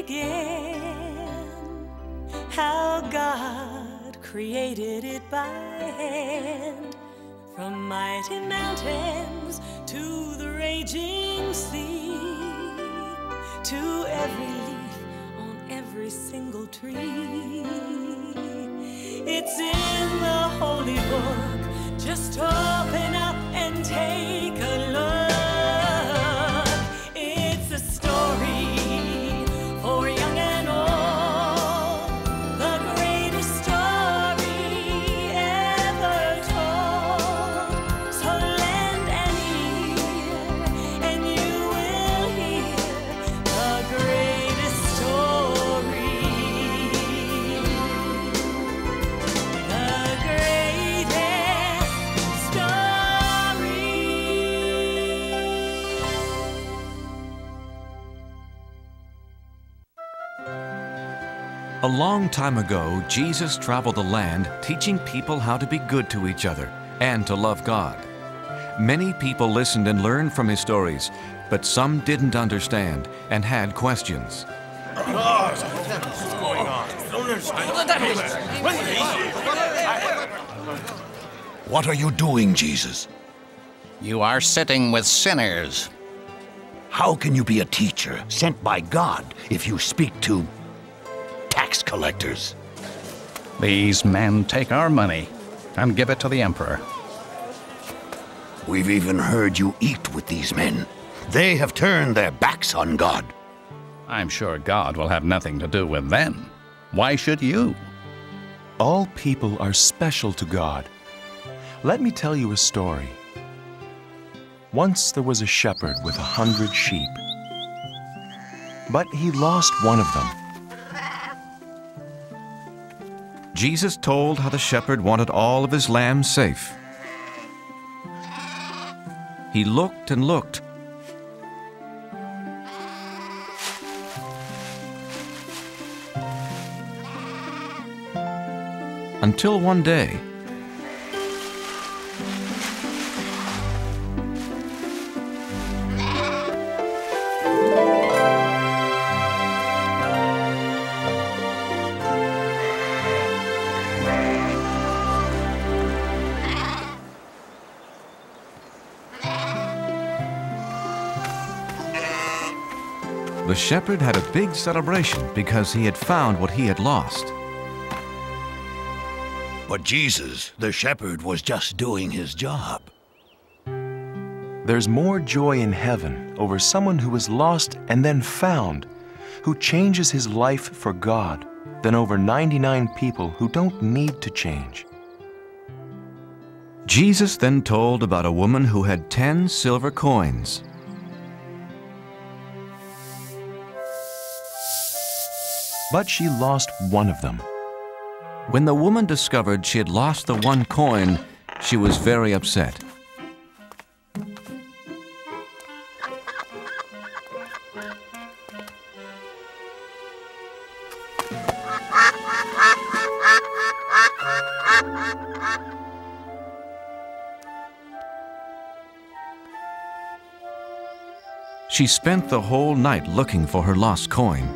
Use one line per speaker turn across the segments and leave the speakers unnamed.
began, how God created it by hand. From mighty mountains to the raging sea, to every leaf on every single tree. It's in the holy book. Just open up and take a look. It's a story for young and old, the greatest story ever told. So lend an ear and you will hear the greatest story. The greatest story.
A long time ago, Jesus traveled the land teaching people how to be good to each other and to love God. Many people listened and learned from his stories, but some didn't understand and had questions.
What are you doing, Jesus?
You are sitting with sinners.
How can you be a teacher sent by God if you speak to tax collectors?
These men take our money and give it to the emperor.
We've even heard you eat with these men. They have turned their backs on God.
I'm sure God will have nothing to do with them. Why should you?
All people are special to God. Let me tell you a story. Once there was a shepherd with 100 sheep, but he lost one of them.
Jesus told how the shepherd wanted all of his lambs safe. He looked and looked, until one day, the shepherd had a big celebration because he had found what he had lost.
But Jesus, the shepherd, was just doing his job.
There's more joy in heaven over someone who was lost and then found, who changes his life for God, than over 99 people who don't need to change.
Jesus then told about a woman who had 10 silver coins.
But she lost one of them.
When the woman discovered she had lost the one coin, she was very upset. She spent the whole night looking for her lost coin.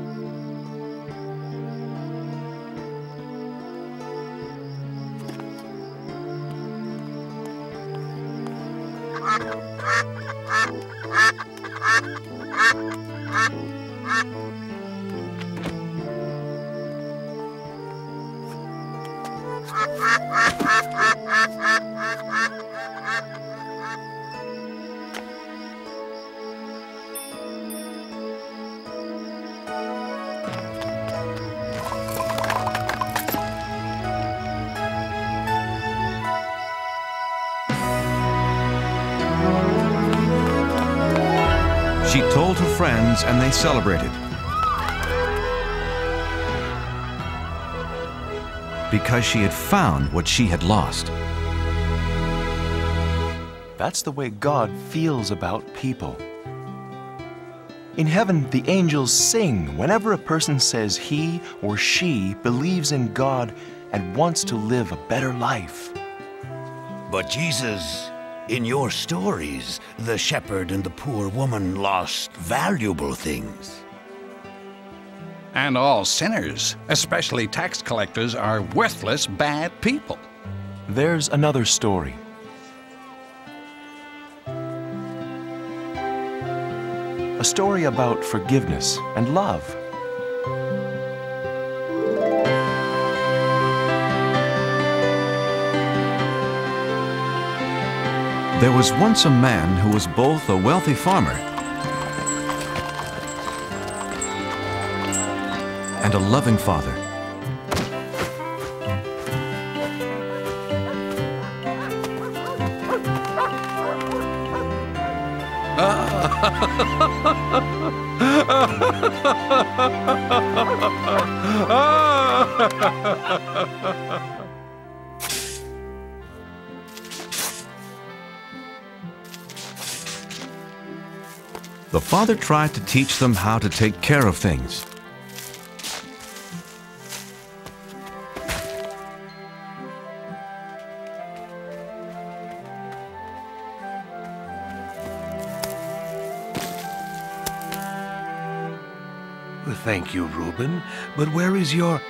She told her friends and they celebrated. Because she had found what she had lost.
That's the way God feels about people. In heaven, the angels sing whenever a person says he or she believes in God and wants to live a better life.
But Jesus, in your stories, the shepherd and the poor woman lost valuable things.
And all sinners, especially tax collectors, are worthless, bad people.
There's another story. A story about forgiveness and love.
There was once a man who was both a wealthy farmer and a loving father. The father tried to teach them how to take care of things.
Thank you, Reuben. But where is your...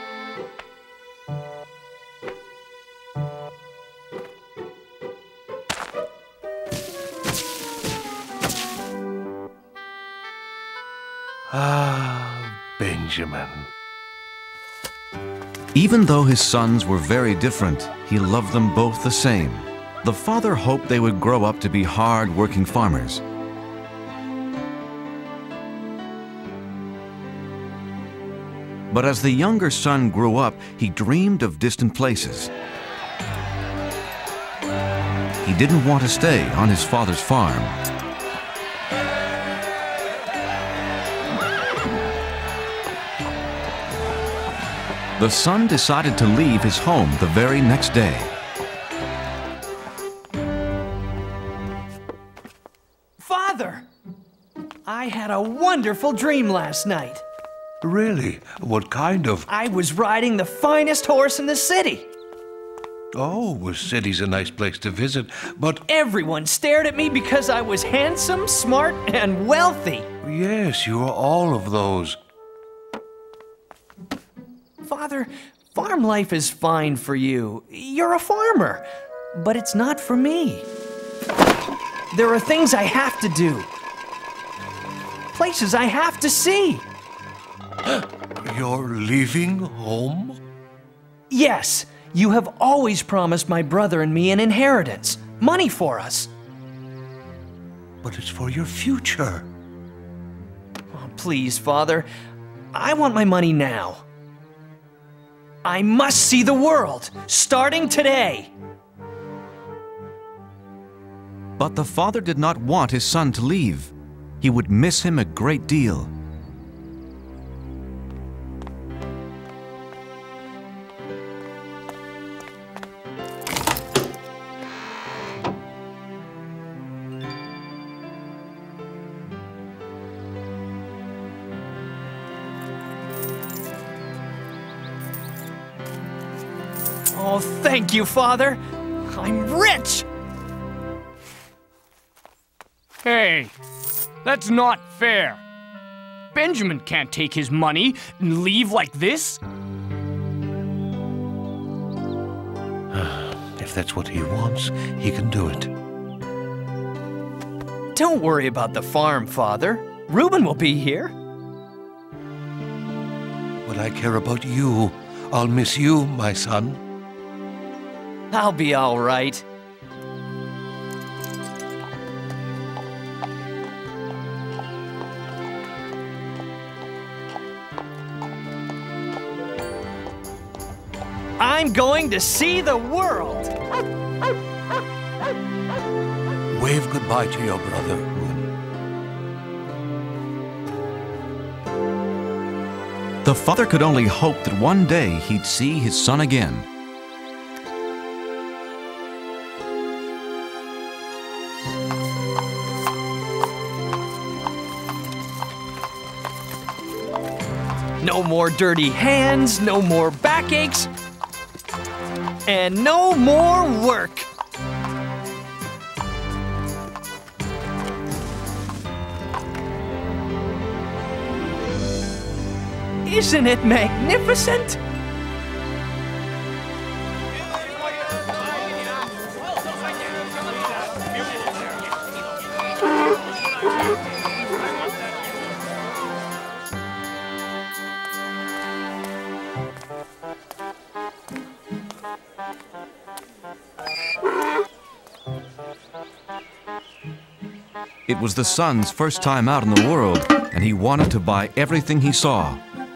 Benjamin.
Even though his sons were very different, he loved them both the same. The father hoped they would grow up to be hard-working farmers. But as the younger son grew up, he dreamed of distant places. He didn't want to stay on his father's farm. The son decided to leave his home the very next day.
Father! I had a wonderful dream last night.
Really? What kind of...
I was riding the finest horse in the city.
Oh, the city's a nice place to visit, but...
Everyone stared at me because I was handsome, smart, and wealthy.
Yes, you are all of those.
Father, farm life is fine for you. You're a farmer, but it's not for me. There are things I have to do. Places I have to see.
You're leaving home?
Yes, you have always promised my brother and me an inheritance, money for us.
But it's for your future.
Oh, please, Father, I want my money now. I must see the world, starting today.
But the father did not want his son to leave. He would miss him a great deal.
Oh, thank you, Father. I'm rich!
Hey, that's not fair. Benjamin can't take his money and leave like this.
If that's what he wants, he can do it.
Don't worry about the farm, Father. Reuben will be here.
But I care about you. I'll miss you, my son.
I'll be all right. I'm going to see the world.
Wave goodbye to your brother, Reuben.
The father could only hope that one day he'd see his son again.
No more dirty hands, no more backaches, and no more work. Isn't it magnificent?
It was the son's first time out in the world, and he wanted to buy everything he saw.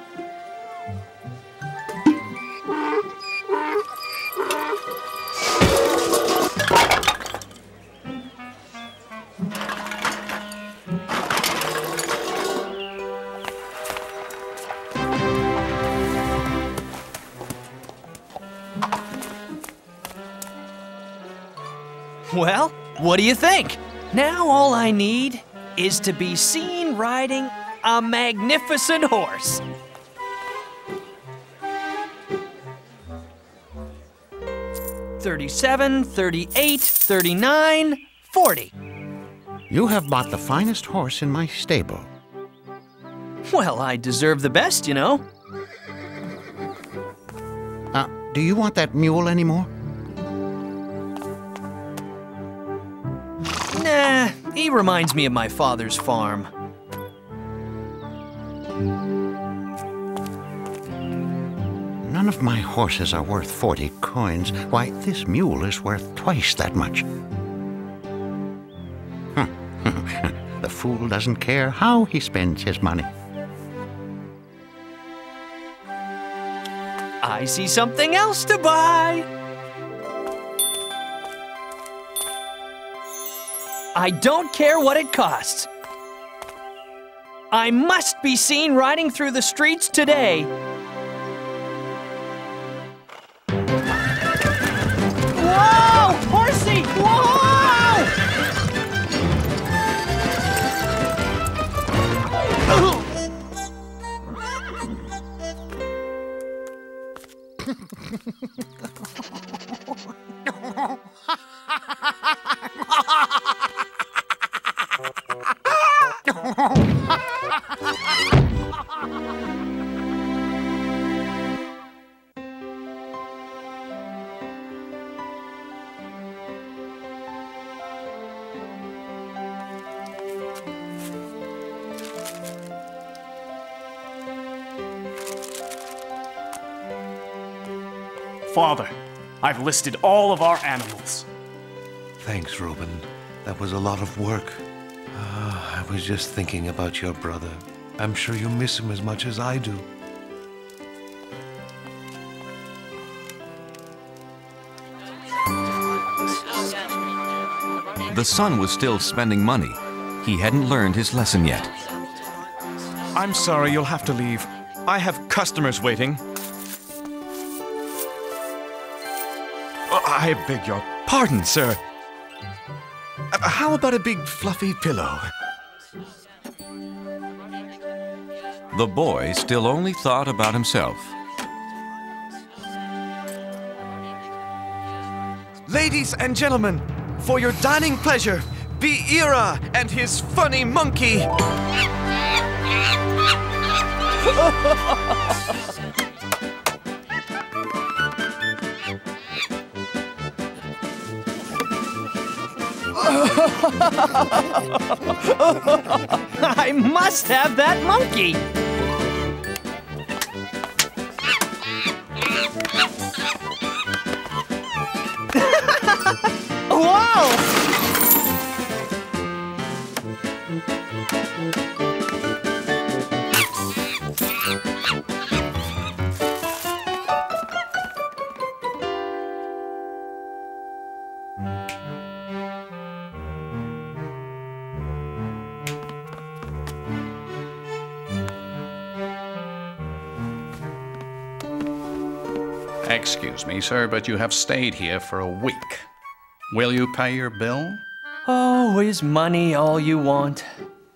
Well, what do you think? Now all I need is to be seen riding a magnificent horse. $37, $38, $39, $40.
You have bought the finest horse in my stable.
Well, I deserve the best, you know.
Do you want that mule anymore?
Nah, he reminds me of my father's farm.
None of my horses are worth 40 coins. Why, this mule is worth twice that much. The fool doesn't care how he spends his money.
I see something else to buy. I don't care what it costs. I must be seen riding through the streets today. Whoa! Horsey! Whoa!
Father, I've listed all of our animals.
Thanks, Reuben. That was a lot of work. I was just thinking about your brother. I'm sure you miss him as much as I do.
The son was still spending money. He hadn't learned his lesson yet.
I'm sorry, you'll have to leave. I have customers waiting. I beg your pardon, sir. How about a big fluffy pillow?
The boy still only thought about himself.
Ladies and gentlemen, for your dining pleasure, be Ira and his funny monkey.
I must have that monkey. Whoa!
Excuse me, sir, but you have stayed here for a week. Will you pay your bill?
Oh, is money all you want?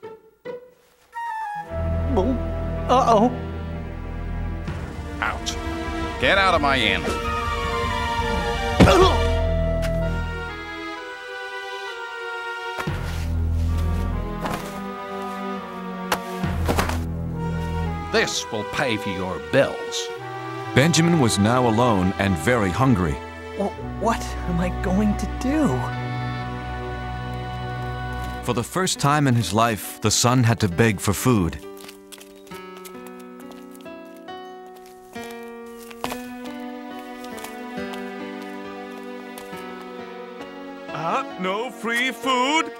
Uh-oh.
Out. Get out of my inn. this will pay for your bills.
Benjamin was now alone and very hungry.
Well, what am I going to do?
For the first time in his life, the son had to beg for food.
No free food?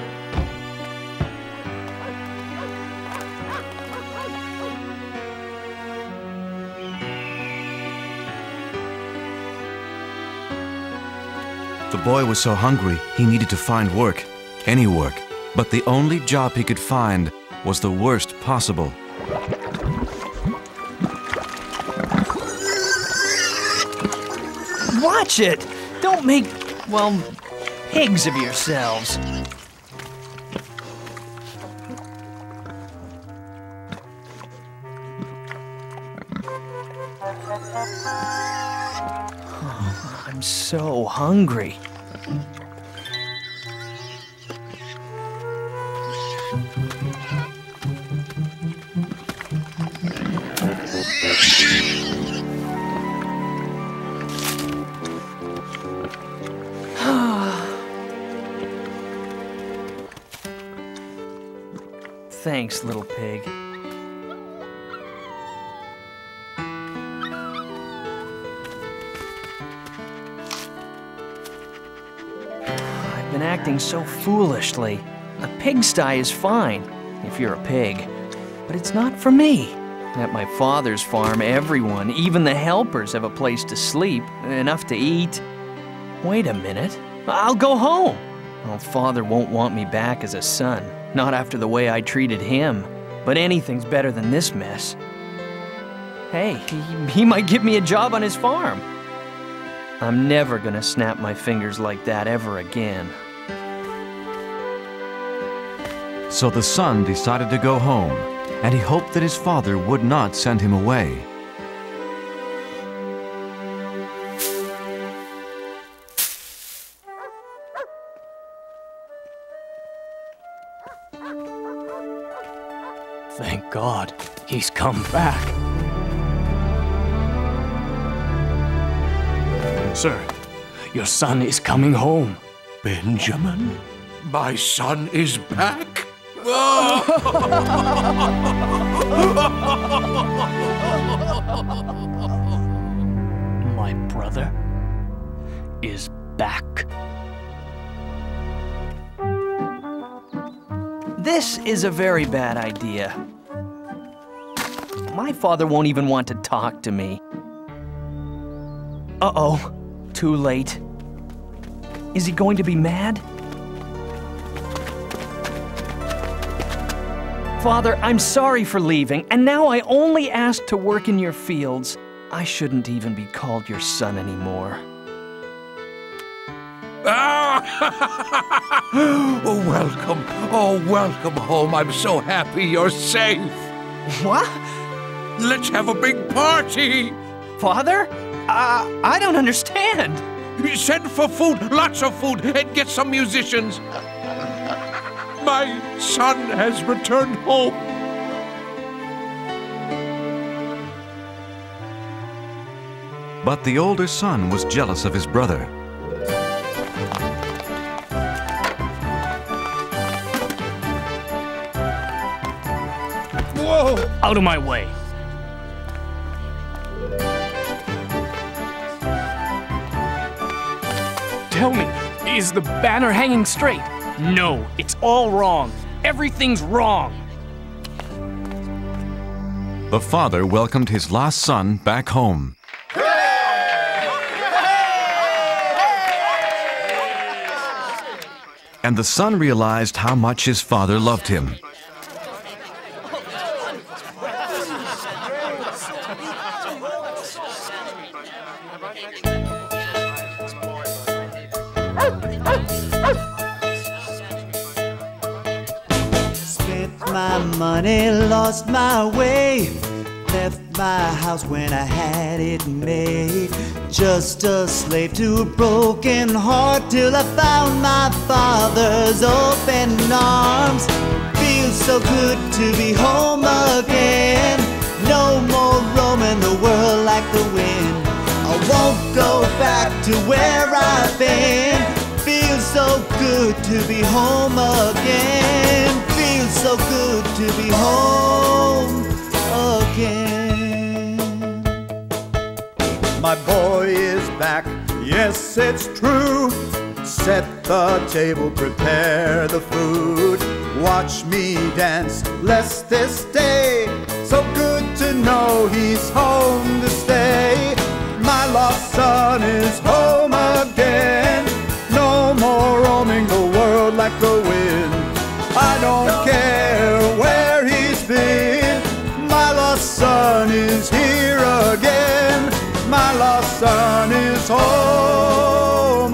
The boy was so hungry, he needed to find work, any work. But the only job he could find was the worst possible.
Watch it! Don't make, well, pigs of yourselves. Oh, I'm so hungry. Thanks, little pig. I've been acting so foolishly. A pigsty is fine, if you're a pig. But it's not for me. At my father's farm, everyone, even the helpers, have a place to sleep, enough to eat. Wait a minute. I'll go home. Well, father won't want me back as a son. Not after the way I treated him. But anything's better than this mess. Hey, he might give me a job on his farm. I'm never gonna snap my fingers like that ever again.
So the son decided to go home, and he hoped that his father would not send him away.
Thank God, he's come back. Sir, your son is coming home.
Benjamin? My son is back?
My brother is back.
This is a very bad idea. My father won't even want to talk to me. Uh-oh, too late. Is he going to be mad? Father, I'm sorry for leaving, and now I only ask to work in your fields. I shouldn't even be called your son anymore.
Oh, welcome. Oh, welcome home. I'm so happy you're safe.
What?
Let's have a big party.
Father? I don't understand.
Send for food, lots of food, and get some musicians. My son has returned home.
But the older son was jealous of his brother.
Whoa!
Out of my way. Tell me, is the banner hanging straight? No, it's all wrong. Everything's wrong.
The father welcomed his lost son back home. And the son realized how much his father loved him.
Spent my money, lost my way, left my house when I had it made. Just a slave to a broken heart till I found my father's open arms. Feels so good to be home again. No more roaming the world like the wind. I won't go back to where I've been. Feels so good to be home again. Feels so good to be home again.
My boy is back, yes, it's true. Set the table, prepare the food. Watch me dance, bless this day. So good to know he's home to stay. My lost son is home again. No more roaming the world like the wind. I don't care where he's been. My lost son is here again. My lost son is home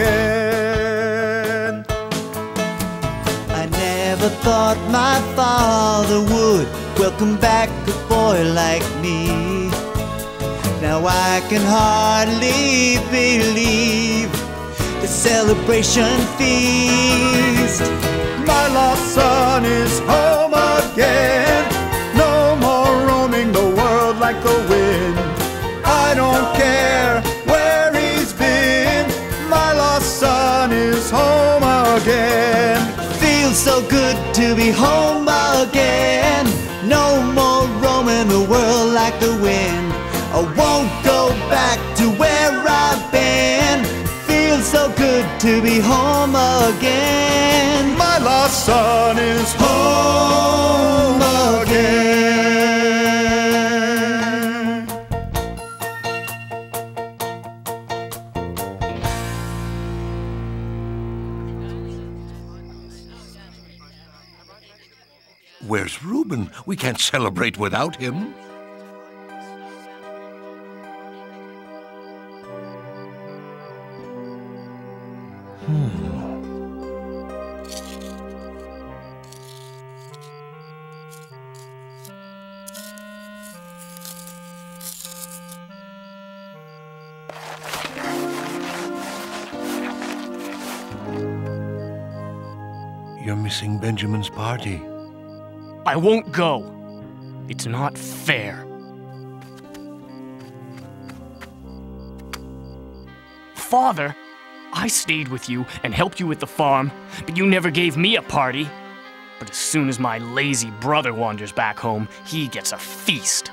again.
I never thought my father would welcome back a boy like me. Now I can hardly believe the celebration feast.
My lost son is home again. No more roaming the world like the wind. I don't care where he's been. My lost son is home again.
Feels so good to be home again. No more roaming the world like the wind. I won't go back to where I've been. Feels so good to be home again.
My lost son is home again.
Where's Reuben? We can't celebrate without him. You're missing Benjamin's party.
I won't go. It's not fair. Father, I stayed with you and helped you with the farm, but you never gave me a party. But as soon as my lazy brother wanders back home, he gets a feast.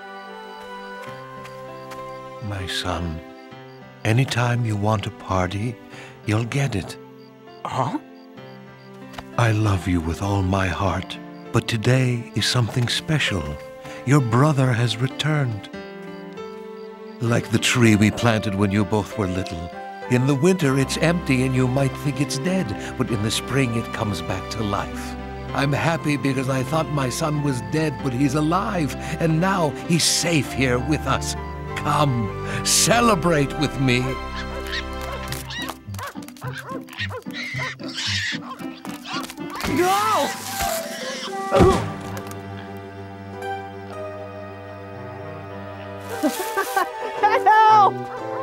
My son, anytime you want a party, you'll get it.
Huh?
I love you with all my heart, but today is something special. Your brother has returned. Like the tree we planted when you both were little. In the winter, it's empty and you might think it's dead, but in the spring, it comes back to life. I'm happy because I thought my son was dead, but he's alive, and now he's safe here with us. Come, celebrate with me.
No!
Help!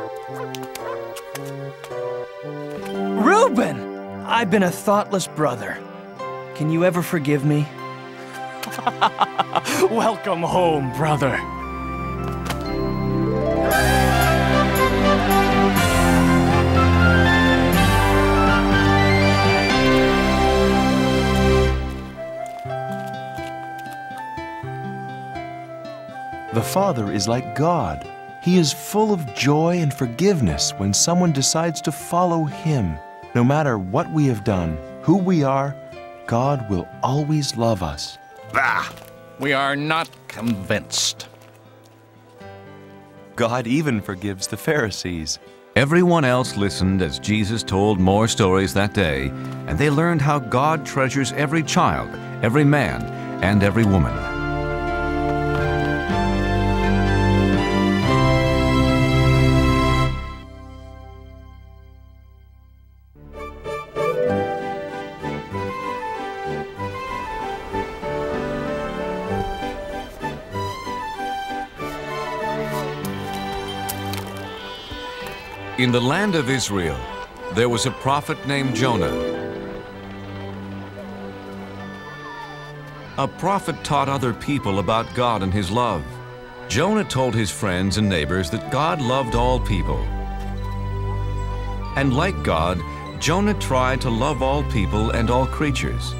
Reuben! I've been a thoughtless brother. Can you ever forgive me?
Welcome home, brother.
The Father is like God. He is full of joy and forgiveness when someone decides to follow Him. No matter what we have done, who we are, God will always love us.
Bah! We are not convinced.
God even forgives the Pharisees.
Everyone else listened as Jesus told more stories that day, and they learned how God treasures every child, every man, and every woman. In the land of Israel, there was a prophet named Jonah. a prophet taught other people about God and his love. Jonah told his friends and neighbors that God loved all people. And like God, Jonah tried to love all people and all creatures.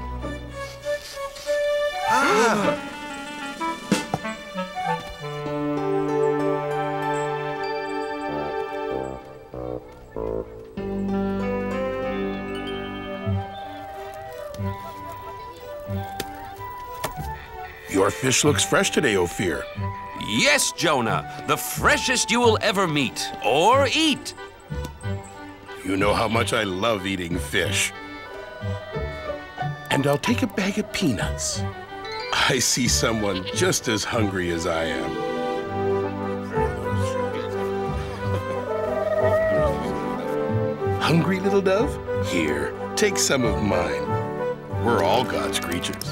Your fish looks fresh today, Ophir.
Yes, Jonah, the freshest you will ever meet or eat.
You know how much I love eating fish. And I'll take a bag of peanuts. I see someone just as hungry as I am. Hungry, little dove? Here, take some of mine. We're all God's creatures.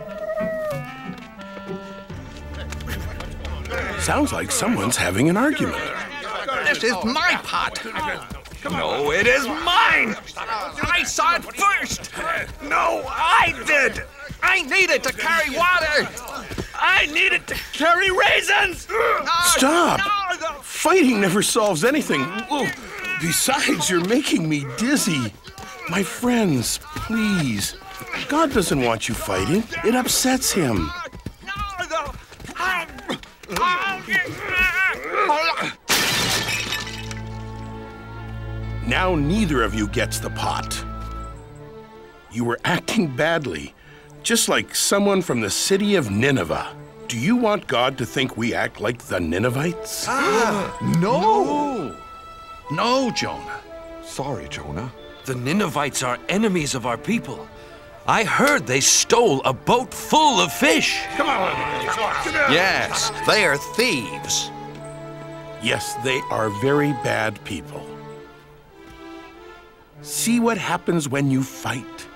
Sounds like someone's having an argument.
This is my pot.
No, it is mine! I saw it first! No, I did! I needed to carry water! I needed to carry raisins!
Stop! Fighting never solves anything. Besides, you're making me dizzy. My friends, please. God doesn't want you fighting. It upsets him. Now neither of you gets the pot. You were acting badly, just like someone from the city of Nineveh. Do you want God to think we act like the Ninevites?
No! No, Jonah. Sorry, Jonah. The Ninevites are enemies of our people. I heard they stole a boat full of fish.
Come on.
Yes, they are thieves.
Yes, they are very bad people. See what happens when you fight.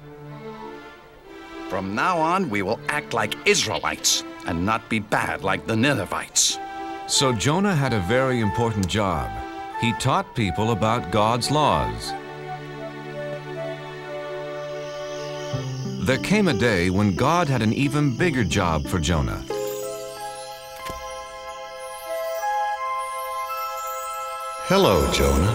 From now on, we will act like Israelites and not be bad like the Ninevites.
So Jonah had a very important job. He taught people about God's laws. There came a day when God had an even bigger job for Jonah.
Hello, Jonah.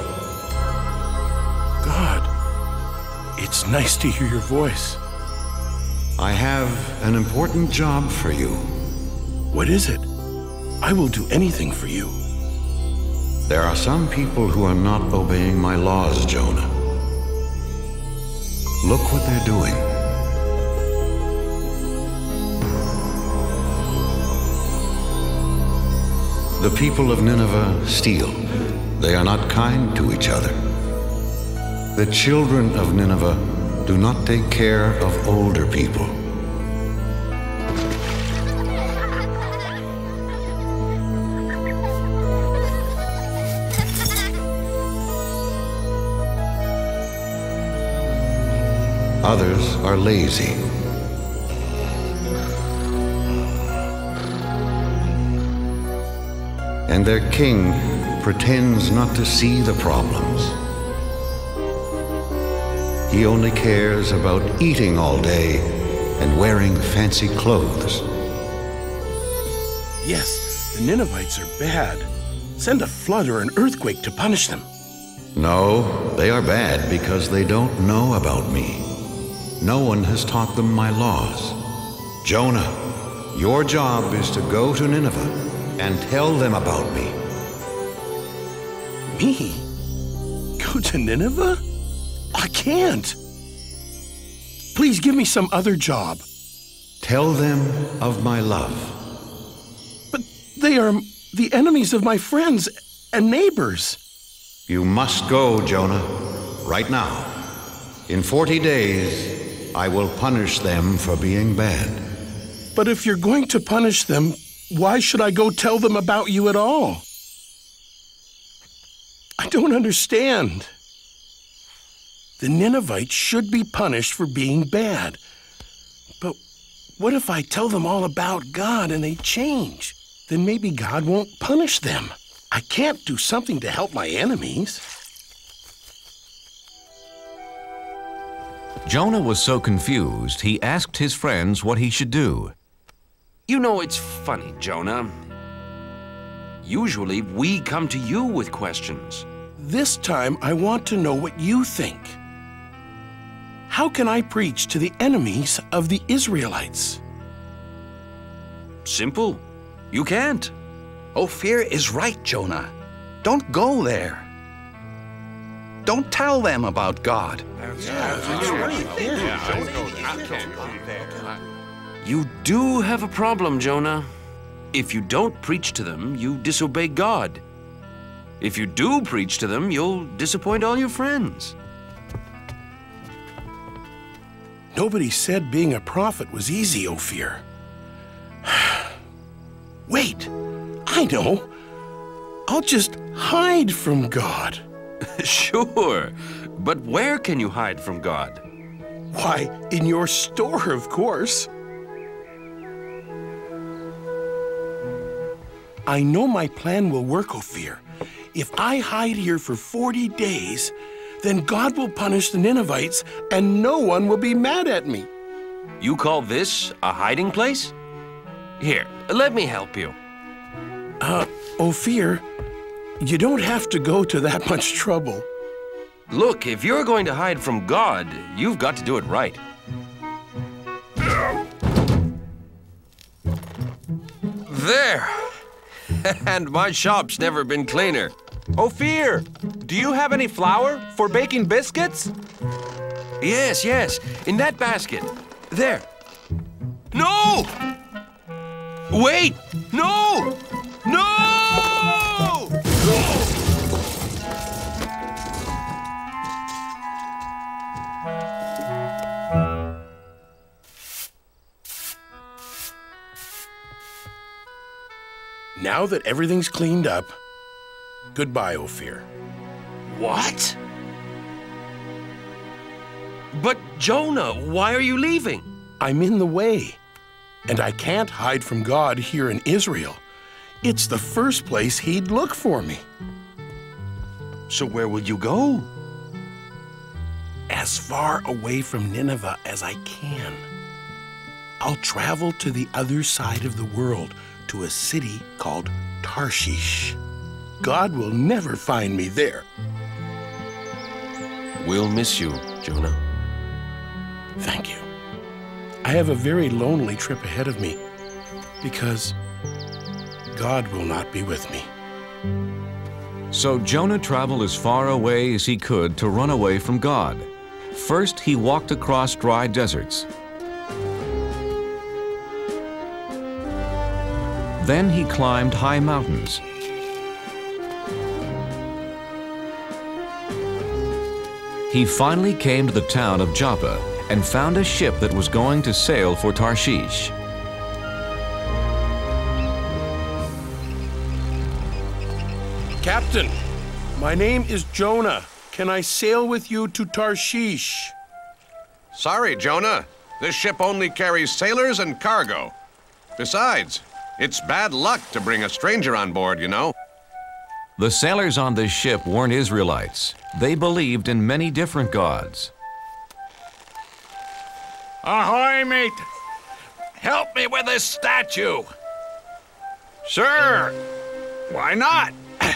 God, it's nice to hear your voice.
I have an important job for you.
What is it? I will do anything for you.
There are some people who are not obeying my laws, Jonah. Look what they're doing. The people of Nineveh steal. They are not kind to each other. The children of Nineveh do not take care of older people. Others are lazy. And their king pretends not to see the problems. He only cares about eating all day and wearing fancy clothes.
Yes, the Ninevites are bad. Send a flood or an earthquake to punish them.
No, they are bad because they don't know about me. No one has taught them my laws. Jonah, your job is to go to Nineveh and tell them about me.
Me? Go to Nineveh? I can't. Please give me some other job.
Tell them of my love.
But they are the enemies of my friends and neighbors.
You must go, Jonah, right now. In 40 days, I will punish them for being bad.
But if you're going to punish them, why should I go tell them about you at all? I don't understand. The Ninevites should be punished for being bad. But what if I tell them all about God and they change? Then maybe God won't punish them. I can't do something to help my enemies.
Jonah was so confused, he asked his friends what he should do.
You know, it's funny, Jonah. Usually, we come to you with questions.
This time, I want to know what you think. How can I preach to the enemies of the Israelites?
Simple. You can't.
Ophir is right, Jonah. Don't go there. Don't tell them about God.
You do have a problem, Jonah. If you don't preach to them, you disobey God. If you do preach to them, you'll disappoint all your friends.
Nobody said being a prophet was easy, Ophir. Wait, I know. I'll just hide from God.
Sure, but where can you hide from God?
Why, in your store, of course. I know my plan will work, Ophir. If I hide here for 40 days, then God will punish the Ninevites and no one will be mad at me.
You call this a hiding place? Here, let me help you.
Ophir, you don't have to go to that much trouble.
Look, if you're going to hide from God, you've got to do it right. There! And my shop's never been cleaner.
Ophir, do you have any flour for baking biscuits?
Yes, yes, in that basket. There. No! Wait! No! No!
Now that everything's cleaned up, goodbye, Ophir.
What? But Jonah, why are you leaving?
I'm in the way, and I can't hide from God here in Israel. It's the first place he'd look for me.
So where will you go?
As far away from Nineveh as I can. I'll travel to the other side of the world, to a city called Tarshish. God will never find me there.
We'll miss you, Jonah.
Thank you. I have a very lonely trip ahead of me because God will not be with me.
So Jonah traveled as far away as he could to run away from God. First, he walked across dry deserts. Then he climbed high mountains. He finally came to the town of Joppa and found a ship that was going to sail for Tarshish.
Captain, my name is Jonah. Can I sail with you to Tarshish?
Sorry, Jonah. This ship only carries sailors and cargo. Besides, it's bad luck to bring a stranger on board, you know.
The sailors on this ship weren't Israelites. They believed in many different gods.
Ahoy, mate! Help me with this statue! Sure! Why not?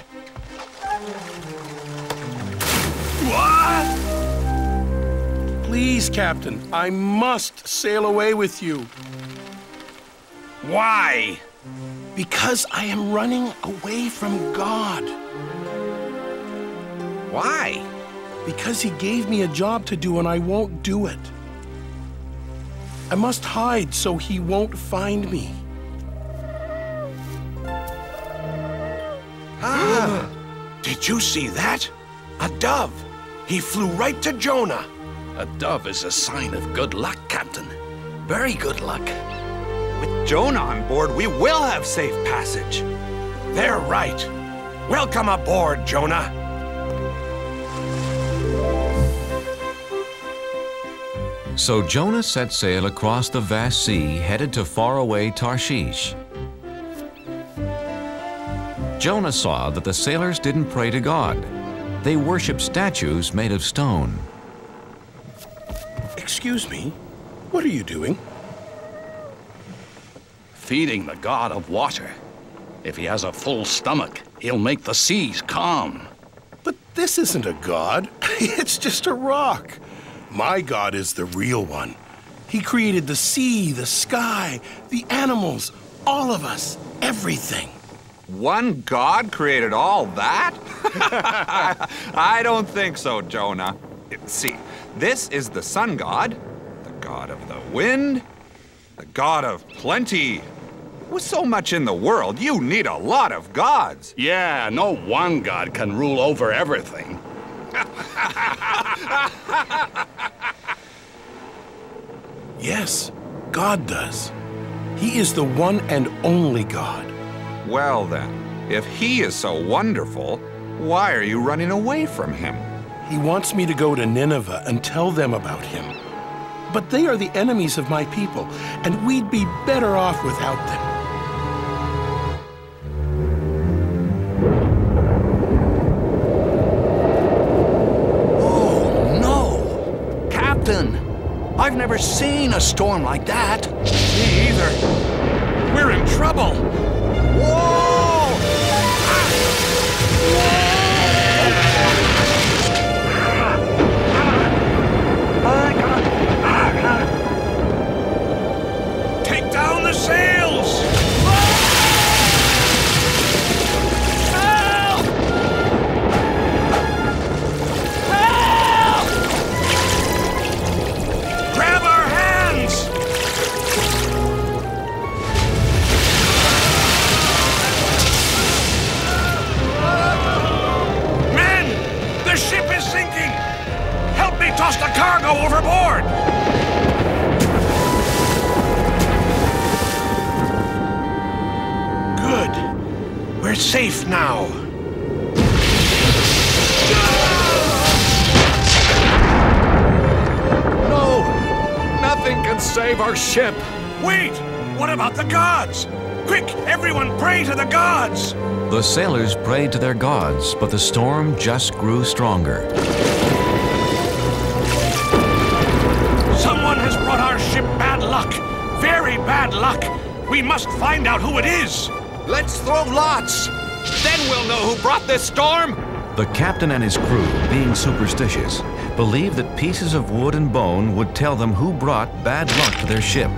What?
Please, Captain, I must sail away with you.
Why?
Because I am running away from God.
Why?
Because he gave me a job to do and I won't do it. I must hide so he won't find me.
Did you see that? A dove. He flew right to Jonah. A dove is a sign of good luck, Captain. Very good luck. With Jonah on board, we will have safe passage. They're right. Welcome aboard, Jonah.
So Jonah set sail across the vast sea, headed to faraway Tarshish. Jonah saw that the sailors didn't pray to God. They worshiped statues made of stone.
Excuse me, what are you doing?
Feeding the god of water. If he has a full stomach, he'll make the seas calm.
But this isn't a god. It's just a rock. My God is the real one. He created the sea, the sky, the animals, all of us, everything.
One God created all that? I don't think so, Jonah. See, this is the sun god, the god of the wind, the god of plenty. With so much in the world, you need a lot of gods.
Yeah, no one god can rule over everything.
Yes, God does. He is the one and only God.
Well then, if he is so wonderful, why are you running away from him?
He wants me to go to Nineveh and tell them about him. But they are the enemies of my people, and we'd be better off without them.
Oh, no! Captain, I've never seen a storm like that.
Me either. We're in trouble. Whoa! Take down the sails! Help! Help! Grab our hands! Men! The ship is sinking! Help me toss the cargo overboard! Good. We're safe now.
No! Nothing can save our ship.
Wait! What about the gods? Quick, everyone pray to the gods!
The sailors prayed to their gods, but the storm just grew stronger.
Someone has brought our ship bad luck. Very bad luck. We must find out who it is.
Let's throw lots. Then we'll know who brought this storm.
The captain and his crew, being superstitious, believed that pieces of wood and bone would tell them who brought bad luck to their ship.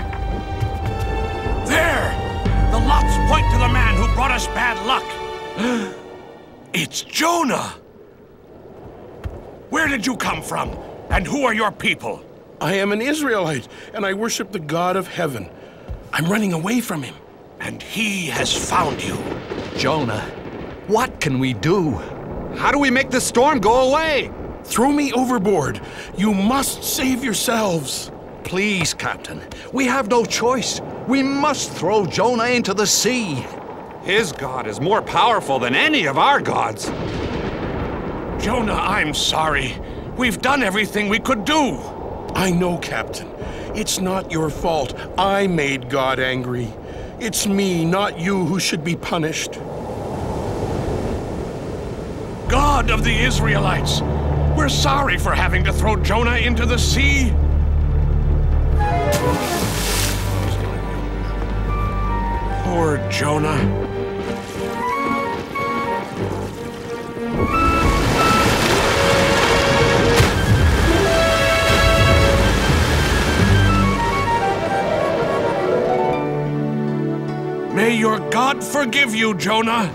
There! The lots point to the man who brought us bad luck. It's Jonah! Where did you come from? And who are your people?
I am an Israelite, and I worship the God of heaven. I'm running away from him.
And he has found you.
Jonah, what can we do?
How do we make the storm go away?
Throw me overboard. You must save yourselves.
Please, Captain. We have no choice. We must throw Jonah into the sea.
His God is more powerful than any of our gods.
Jonah, I'm sorry. We've done everything we could do.
I know, Captain. It's not your fault. I made God angry. It's me, not you, who should be punished.
God of the Israelites, we're sorry for having to throw Jonah into the sea. Poor Jonah. May your God forgive you, Jonah.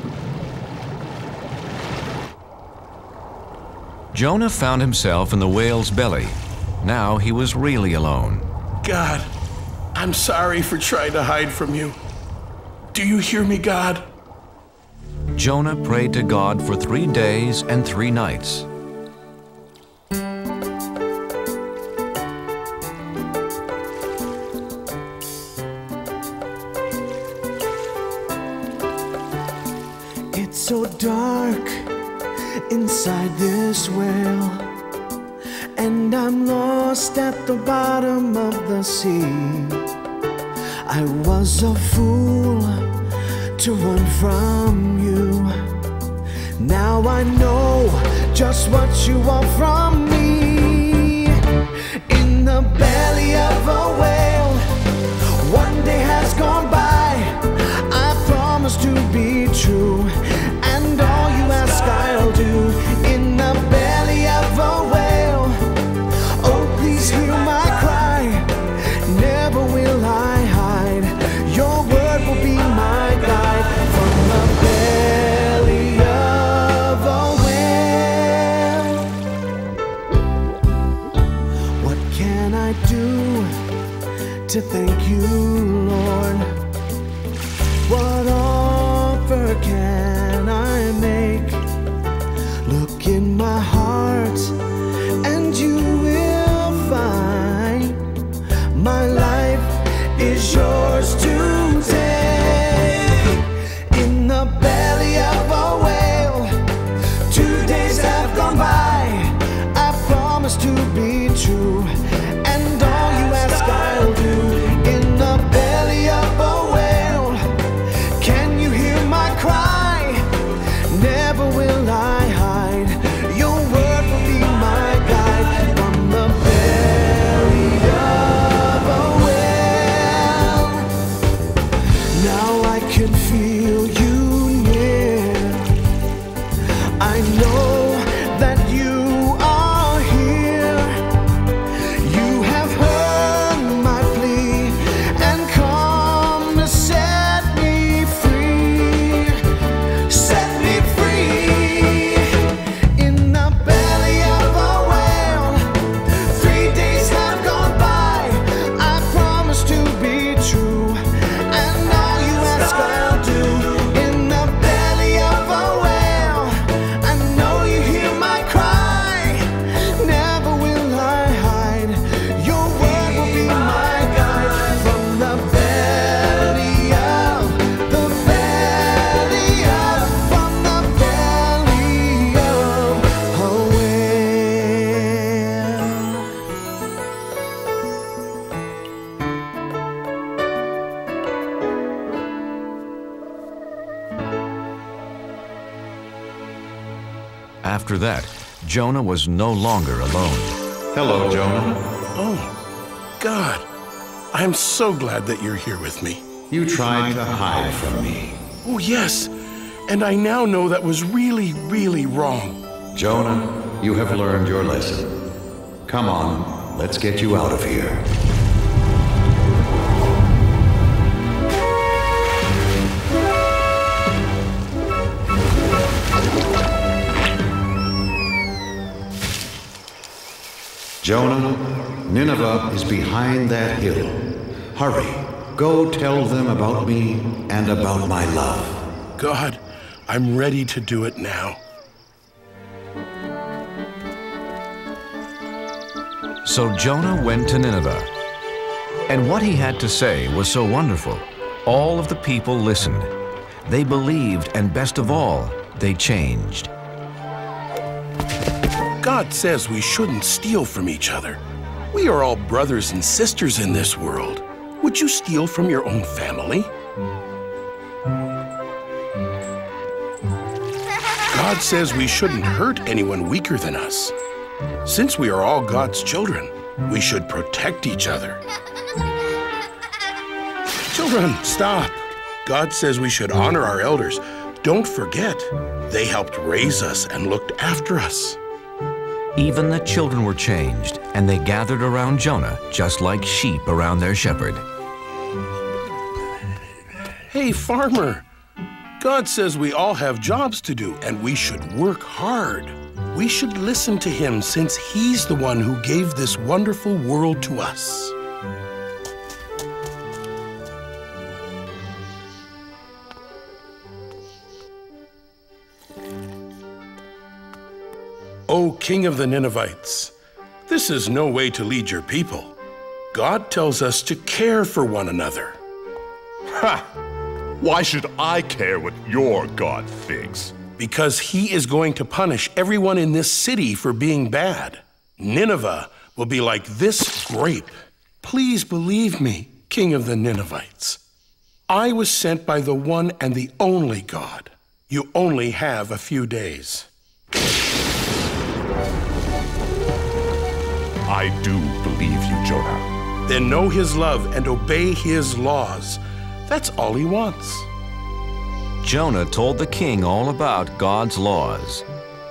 Jonah found himself in the whale's belly. Now he was really alone.
God, I'm sorry for trying to hide from you. Do you hear me, God?
Jonah prayed to God for 3 days and 3 nights.
It's so dark inside this well, and I'm lost at the bottom of the sea. I was a fool to run from you. Now I know just what you want from me. In the
I do to thank you, Lord? What offer can I make? Look in my heart and you will find my life is yours to take. In the belly of a whale, 2 days have gone by. I promise to be true, and all you ask I'll do. In the belly of a whale, can you hear my cry? Never will I hide. Your word will be my guide. From the belly of a whale, now I can feel you near. I know that you are here. You have heard my plea and come to set me free. Set me free. In the belly of a whale, 3 days have gone by. I promise to be true, and all you ask I'll do. In the belly of a whale, I know you hear my cry. Never will I hide. Your word will be my guide. From the belly of, the belly of, from the belly of a whale.
After that, Jonah was no longer alone.
Hello, Jonah.
Oh, God. I'm so glad that you're here with me.
You tried to hide from me.
Oh, yes. And I now know that was really, really wrong.
Jonah, you have learned your lesson. Come on, let's get you out of here. Jonah, Nineveh is behind that hill. Hurry, go tell them about me and about my love.
God, I'm ready to do it now.
So Jonah went to Nineveh. And what he had to say was so wonderful. All of the people listened. They believed, and best of all, they changed.
God says we shouldn't steal from each other. We are all brothers and sisters in this world. Would you steal from your own family? God says we shouldn't hurt anyone weaker than us. Since we are all God's children, we should protect each other. Children, stop. God says we should honor our elders. Don't forget, they helped raise us and looked after us.
Even the children were changed, and they gathered around Jonah just like sheep around their shepherd.
Hey, farmer. God says we all have jobs to do, and we should work hard. We should listen to him since he's the one who gave this wonderful world to us. O King of the Ninevites, this is no way to lead your people. God tells us to care for one another.
Ha! Why should I care what your God thinks?
Because he is going to punish everyone in this city for being bad. Nineveh will be like this grape. Please believe me, King of the Ninevites. I was sent by the one and the only God. You only have a few days.
I do believe you, Jonah.
Then know his love and obey his laws. That's all he wants.
Jonah told the king all about God's laws.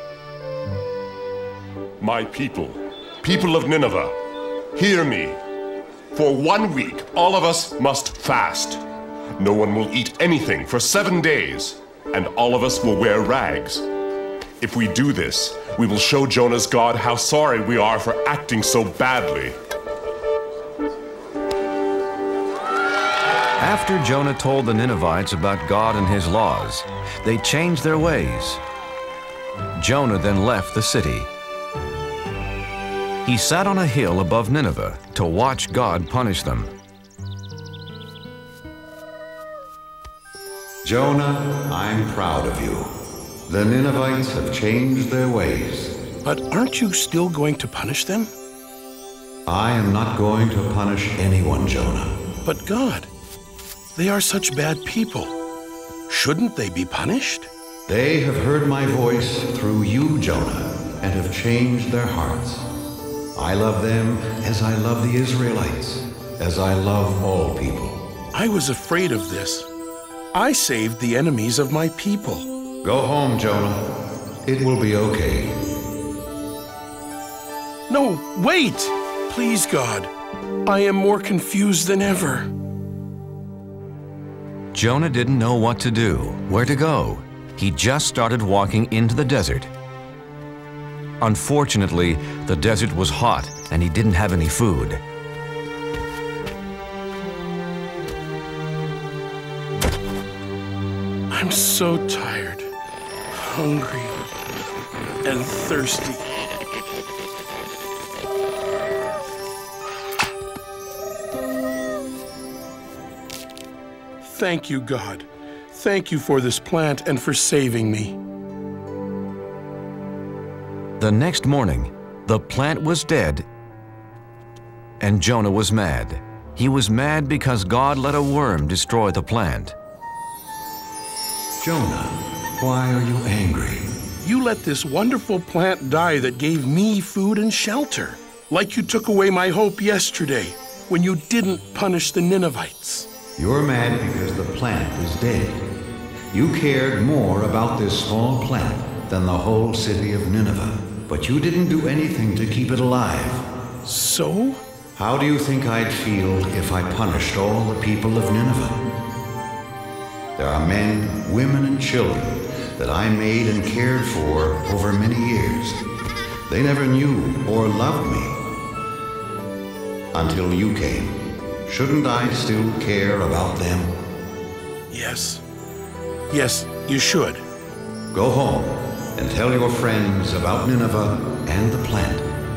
My people, people of Nineveh, hear me. For 1 week, all of us must fast. No one will eat anything for 7 days, and all of us will wear rags. If we do this, we will show Jonah's God how sorry we are for acting so badly.
After Jonah told the Ninevites about God and his laws, they changed their ways. Jonah then left the city. He sat on a hill above Nineveh to watch God punish them.
Jonah, I'm proud of you. The Ninevites have changed their ways.
But aren't you still going to punish them?
I am not going to punish anyone, Jonah.
But God, they are such bad people. Shouldn't they be punished?
They have heard my voice through you, Jonah, and have changed their hearts. I love them as I love the Israelites, as I love all people.
I was afraid of this. I saved the enemies of my people.
Go home, Jonah. It will be okay.
No, wait! Please, God. I am more confused than ever.
Jonah didn't know what to do, where to go. He just started walking into the desert. Unfortunately, the desert was hot and he didn't have any food.
I'm so tired, hungry, and thirsty. Thank you, God. Thank you for this plant and for saving me.
The next morning, the plant was dead, and Jonah was mad. He was mad because God let a worm destroy the plant.
Jonah, why are you angry?
You let this wonderful plant die that gave me food and shelter, like you took away my hope yesterday when you didn't punish the Ninevites.
You're mad because the plant is dead. You cared more about this small plant than the whole city of Nineveh, but you didn't do anything to keep it alive.
So?
How do you think I'd feel if I punished all the people of Nineveh? There are men, women, and children that I made and cared for over many years. They never knew or loved me until you came. Shouldn't I still care about them?
Yes. Yes, you should.
Go home and tell your friends about Nineveh and the plant.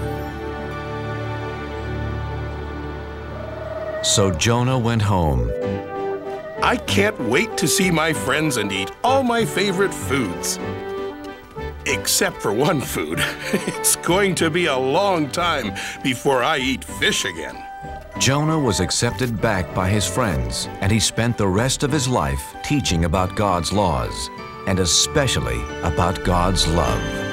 So Jonah went home.
I can't wait to see my friends and eat all my favorite foods. Except for one food. It's going to be a long time before I eat fish again.
Jonah was accepted back by his friends, and he spent the rest of his life teaching about God's laws, and especially about God's love.